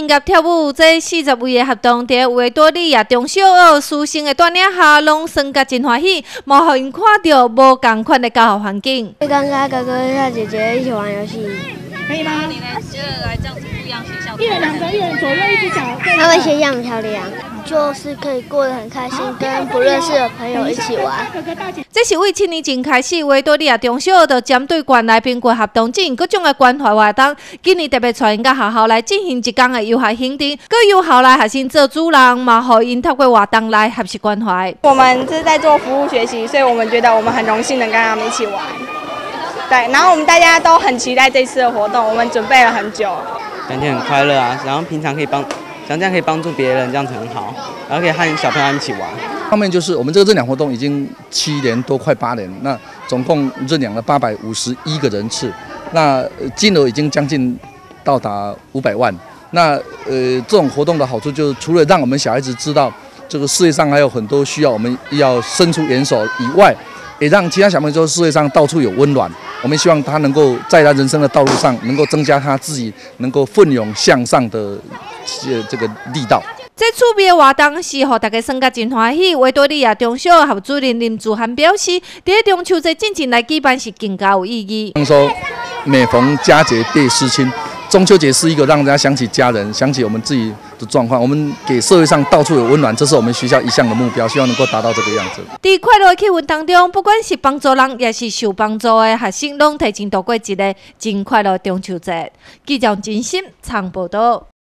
音乐跳舞，这40位的学童伫维多利亚中小学师生的带领下，拢算甲真欢喜，无互因看到无共款的教学环境。 刚刚哥哥和姐姐一起玩游戏， 可以吗？ 你呢？觉得来这样子不一样学校， 一人2个，一人左右一只脚。 他们学习很漂亮，就是可以过得很开心，跟不认识的朋友一起玩。 这是为7年前开始，维多利亚中小学就针对县内评估学童进行各种的关怀活动。今年特别带因到学校来进行一天的游学行程，搁由校内学生做主人，嘛互因透过活动来学习关怀。 我们这是在做服务学习，所以我们觉得我们很荣幸能跟他们一起玩。对，然后我们大家都很期待这次的活动，我们准备了很久。 感觉很快乐啊，然后平常可以像这样可以帮助别人，这样子很好，然后可以和小朋友一起玩。 方面就是我们这个认养活动已经7年多，快8年，那总共认养了851个人次，那金额已经将近到达500万。那这种活动的好处就是，除了让我们小孩子知道这个世界上还有很多需要我们要伸出援手以外，也让其他小朋友知道世界上到处有温暖。我们希望他能够在他人生的道路上，能够增加他自己能够奋勇向上的这个力道。 这趣味的活动是互大家算甲真欢喜。维多利亚中小学校主任林祖涵表示，伫中秋节进前来举办是更加有意义。 说每逢佳节倍思亲，中秋节是一个让人家想起家人、想起我们自己的状况。我们给社会上到处有温暖，这是我们学校一项的目标，希望能够达到这个样子。 在快乐的气氛当中，不管是帮助人，也是受帮助的学生，拢提前度过一个真快乐的中秋节。记者真心长报道。